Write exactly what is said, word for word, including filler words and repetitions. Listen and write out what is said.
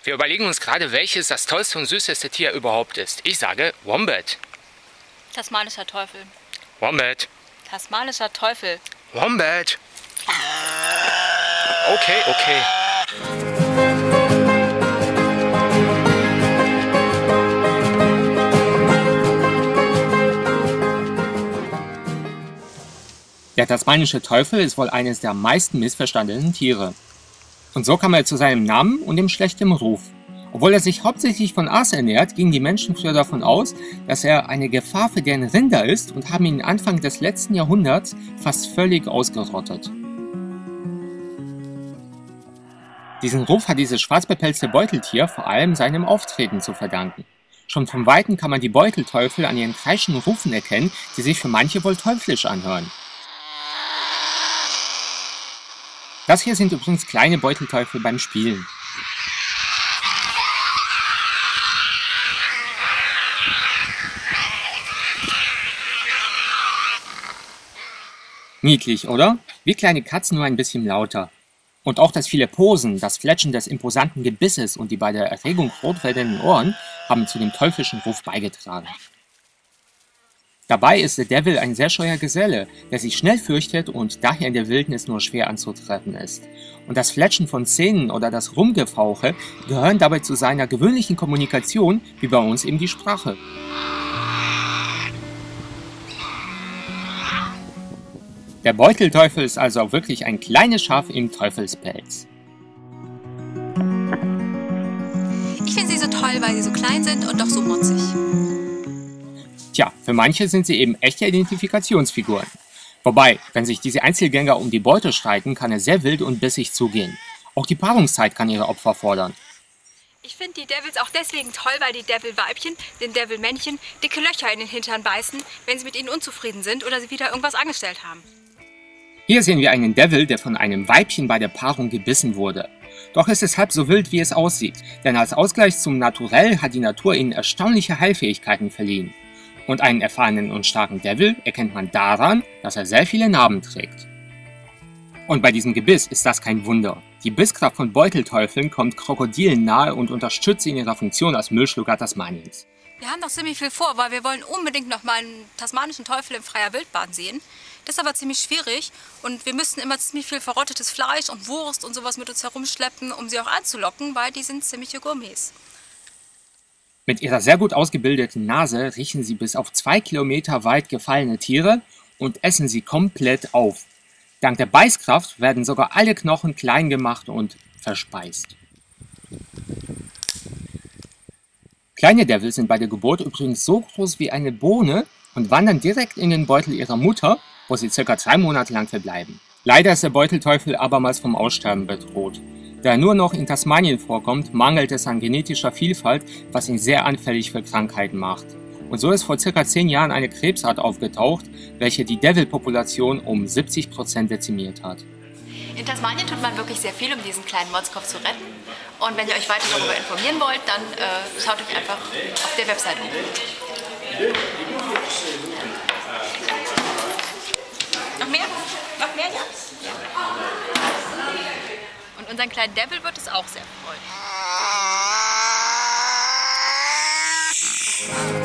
Wir überlegen uns gerade, welches das tollste und süßeste Tier überhaupt ist. Ich sage Wombat. Tasmanischer Teufel. Wombat. Tasmanischer Teufel. Wombat. Okay, okay. Der tasmanische Teufel ist wohl eines der am meisten missverstandenen Tiere. Und so kam er zu seinem Namen und dem schlechten Ruf. Obwohl er sich hauptsächlich von Aas ernährt, gingen die Menschen früher davon aus, dass er eine Gefahr für deren Rinder ist und haben ihn Anfang des letzten Jahrhunderts fast völlig ausgerottet. Diesen Ruf hat dieses schwarzbepelzte Beuteltier vor allem seinem Auftreten zu verdanken. Schon von Weitem kann man die Beutelteufel an ihren kreischenden Rufen erkennen, die sich für manche wohl teuflisch anhören. Das hier sind übrigens kleine Beutelteufel beim Spielen. Niedlich, oder? Wie kleine Katzen, nur ein bisschen lauter. Und auch das viele Posen, das Fletschen des imposanten Gebisses und die bei der Erregung rot werdenden Ohren haben zu dem teuflischen Ruf beigetragen. Dabei ist The Devil ein sehr scheuer Geselle, der sich schnell fürchtet und daher in der Wildnis nur schwer anzutreffen ist. Und das Fletschen von Zähnen oder das Rumgefauche gehören dabei zu seiner gewöhnlichen Kommunikation, wie bei uns eben die Sprache. Der Beutelteufel ist also auch wirklich ein kleines Schaf im Teufelspelz. Ich finde sie so toll, weil sie so klein sind und doch so mutzig. Tja, für manche sind sie eben echte Identifikationsfiguren. Wobei, wenn sich diese Einzelgänger um die Beute streiten, kann es sehr wild und bissig zugehen. Auch die Paarungszeit kann ihre Opfer fordern. Ich finde die Devils auch deswegen toll, weil die Devil-Weibchen, den Devil-Männchen, dicke Löcher in den Hintern beißen, wenn sie mit ihnen unzufrieden sind oder sie wieder irgendwas angestellt haben. Hier sehen wir einen Devil, der von einem Weibchen bei der Paarung gebissen wurde. Doch ist es halb so wild, wie es aussieht, denn als Ausgleich zum Naturell hat die Natur ihnen erstaunliche Heilfähigkeiten verliehen. Und einen erfahrenen und starken Devil erkennt man daran, dass er sehr viele Narben trägt. Und bei diesem Gebiss ist das kein Wunder. Die Bisskraft von Beutelteufeln kommt Krokodilen nahe und unterstützt sie in ihrer Funktion als Müllschlucker Tasmaniens. Wir haben noch ziemlich viel vor, weil wir wollen unbedingt noch mal einen tasmanischen Teufel in freier Wildbahn sehen. Das ist aber ziemlich schwierig und wir müssten immer ziemlich viel verrottetes Fleisch und Wurst und sowas mit uns herumschleppen, um sie auch anzulocken, weil die sind ziemliche Gourmets. Mit ihrer sehr gut ausgebildeten Nase riechen sie bis auf zwei Kilometer weit gefallene Tiere und essen sie komplett auf. Dank der Beißkraft werden sogar alle Knochen klein gemacht und verspeist. Kleine Devils sind bei der Geburt übrigens so groß wie eine Bohne und wandern direkt in den Beutel ihrer Mutter, wo sie circa drei Monate lang verbleiben. Leider ist der Beutelteufel abermals vom Aussterben bedroht. Da er nur noch in Tasmanien vorkommt, mangelt es an genetischer Vielfalt, was ihn sehr anfällig für Krankheiten macht. Und so ist vor circa zehn Jahren eine Krebsart aufgetaucht, welche die Devil-Population um siebzig Prozent dezimiert hat. In Tasmanien tut man wirklich sehr viel, um diesen kleinen Motzkopf zu retten. Und wenn ihr euch weiter darüber informieren wollt, dann äh, schaut euch einfach auf der Website um. Noch mehr? Noch mehr, ja? Und unseren kleinen Devil wird es auch sehr freuen.